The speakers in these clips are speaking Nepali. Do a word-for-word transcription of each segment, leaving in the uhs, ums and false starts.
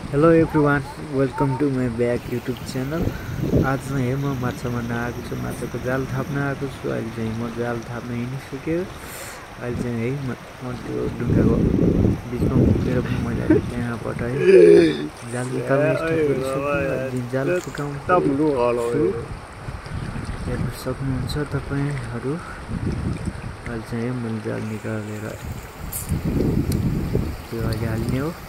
Hello everyone, welcome to my back YouTube channel. आज चाहिँ म माछा मार्न आएको छु, माछाको जाल थाप्न आएको छु। अहिले चाहिँ म जाल थाप्न हिँडिसक्यो। अहिले चाहिँ है म त्यो ढुङ्गाको बिचमा उभिएर पनि मैले त्यहाँ पठाएँ। जाल निकाल्न स्टार्ट गरिसक्यो। जाल फुकाउँछु। हेर्न सक्नुहुन्छ तपाईहरु। अहिले चाहिँ मैले जाल निकालेर त्यो अहिले हाल्ने हो।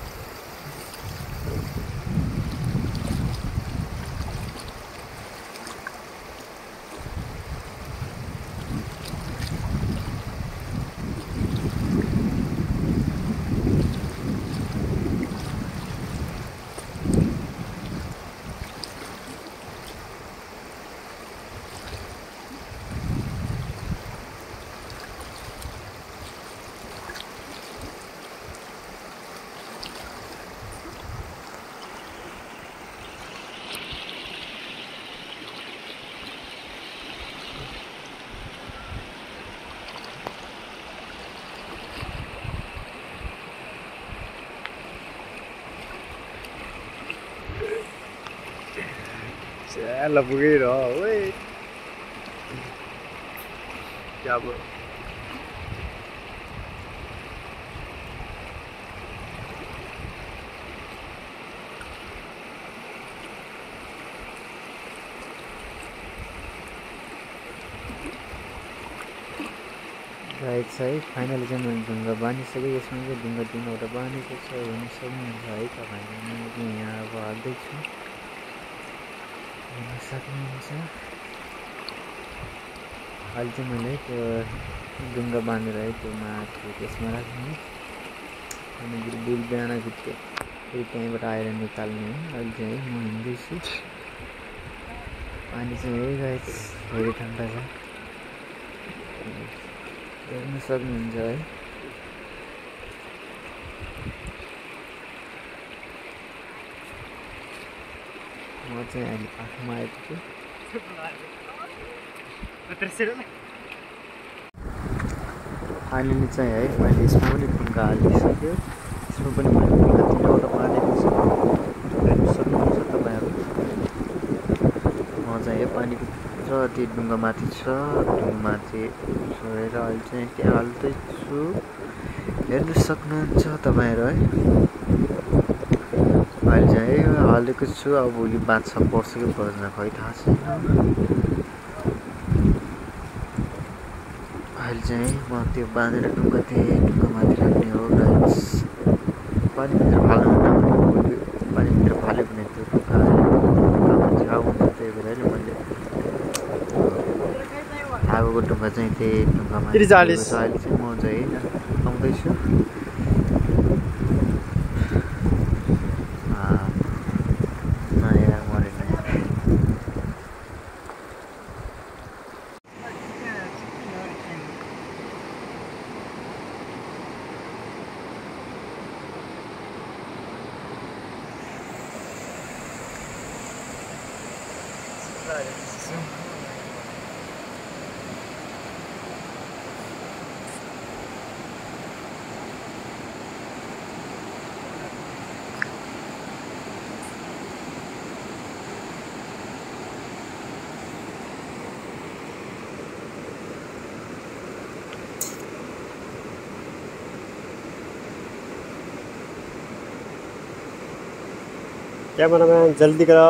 Là vui rồi ui chào bro right है फाइनली चाहिँ मैले ढुङ्गा बाँधिसकेँ। यसमा चाहिँ ढुङ्गा तिनवटा बाँधेको छ, हेर्न सक्नुहुन्छ है तपाईँले। म यहाँ अब हाल्दैछु, हेर्न सक्नुहुन्छ। अहिले चाहिँ मैले त्यो ढुङ्गा बाँधेर है त्यो माथि त्यसमा राख्ने अनि बिल बिहान भित्रै फेरि त्यहीँबाट आएर निकाल्ने हो। अहिले चाहिँ म हिँड्दैछु। पानी चाहिँ है गाइस धेरै ठन्डा छ, हेर्न सक्नुहुन्छ है। म चाहिँ अहिले आफूमा आइपुग्छु। फाइनली चाहिँ है मैले यसमा पनि ढुङ्गा हालिसक्यो। यसमा पनि मैले ढुङ्गा तिनवटा बाँधेको छु, हेर्न सक्नुहुन्छ तपाईँहरू। म चाहिँ है पानीको भित्र त्यो ढुङ्गा माथि छ, ढुङ्गा माथि छोडेर अहिले चाहिँ त्यहाँ हाल्दैछु, हेर्न सक्नुहुन्छ तपाईँहरू है। अहिले चाहिँ हालेको छु। अब यो बाँच्छ पर्छ कि पर्दैन खै थाहा छैन। अहिले चाहिँ म त्यो बाँधेर ढुङ्गा त्यही ढुङ्गा माथि राख्ने हो गाइस। पानीभित्र फाल्नु नपर्ने, पानीभित्र फाल्यो भने त्यो ढुङ्गा छाउ हुन्छ, त्यही भएर अहिले मैले थाहाको ढुङ्गा चाहिँ त्यही ढुङ्गा माथि राखेको छ। अहिले चाहिँ म चाहिँ आउँदैछु। कैमरामैन जल्दी करो।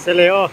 Se leo.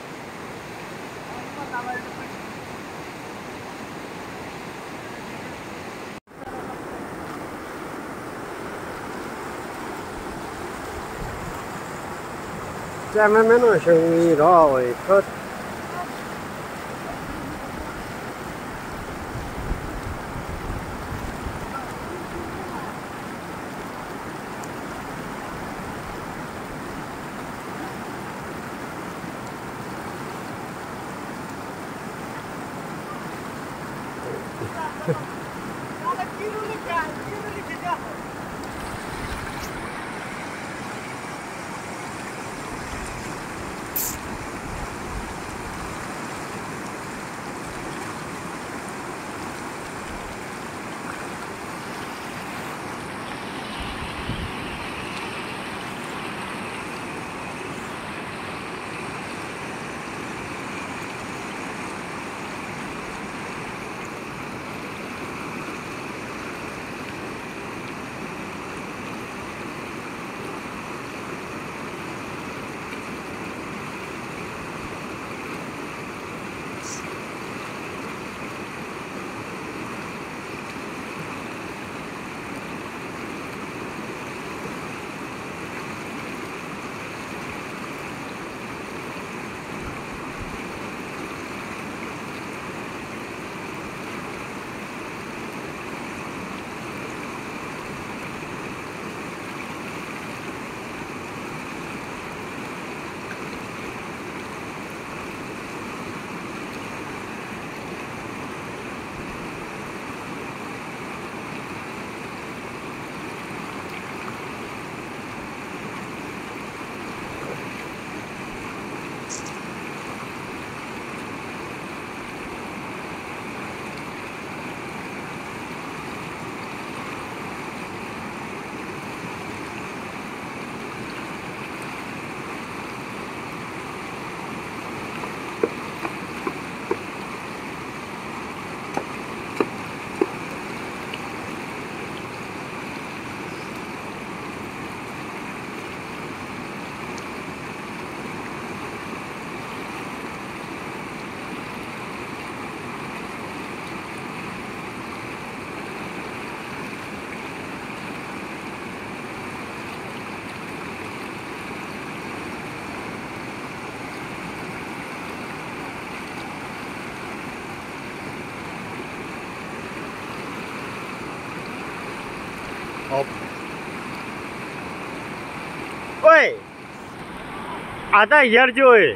下面没弄生意了，我可。ओए आधा यार जो है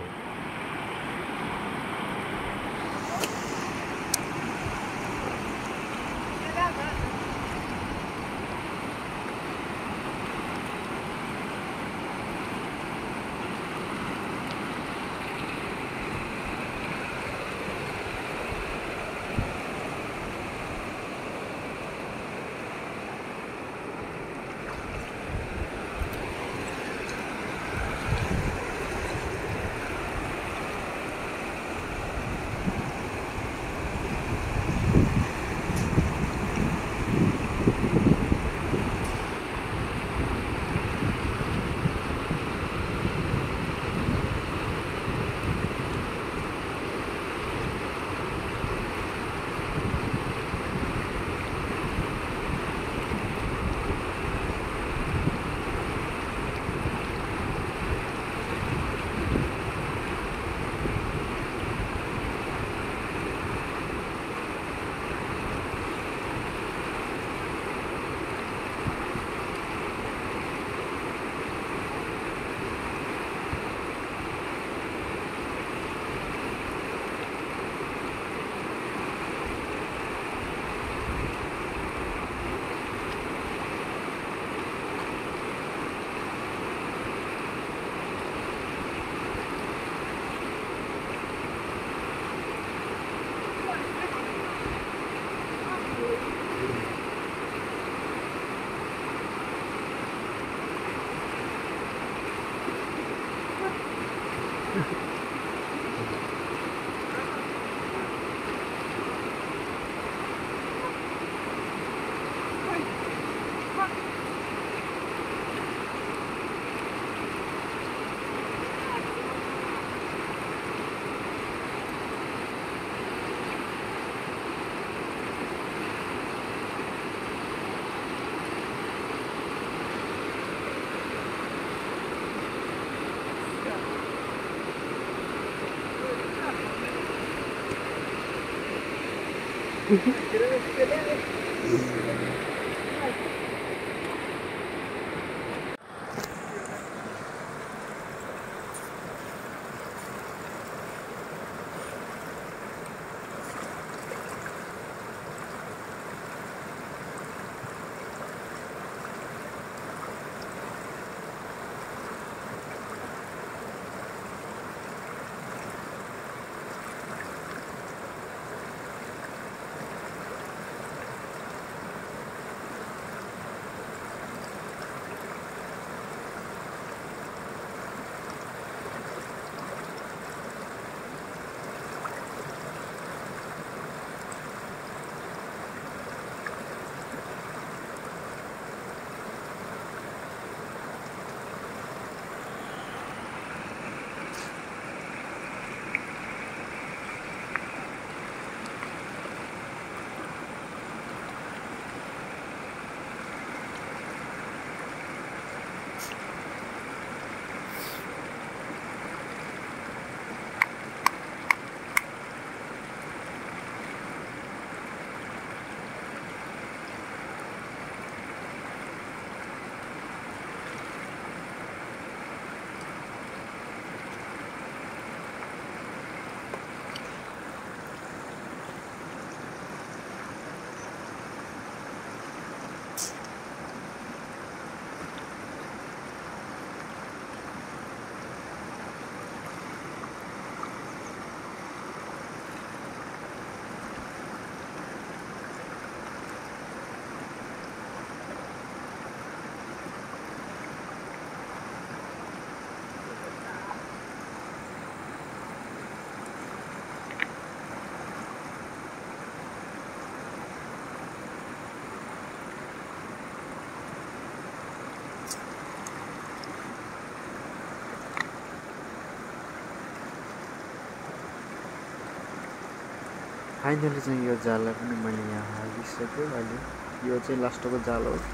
फाइनली चाहिँ यो जाला पनि मैले यहाँ हालिसकेँ। अहिले यो चाहिँ लास्टको जाल हो।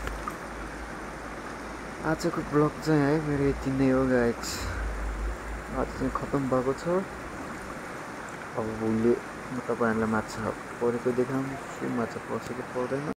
आजको ब्लग चाहिँ है मेरो यति नै हो गाइस। आज चाहिँ खतम भएको छ। अब भोलि म तपाईँहरूलाई माछा परेको देखाउँछु, माछा पसेको पर्दैन।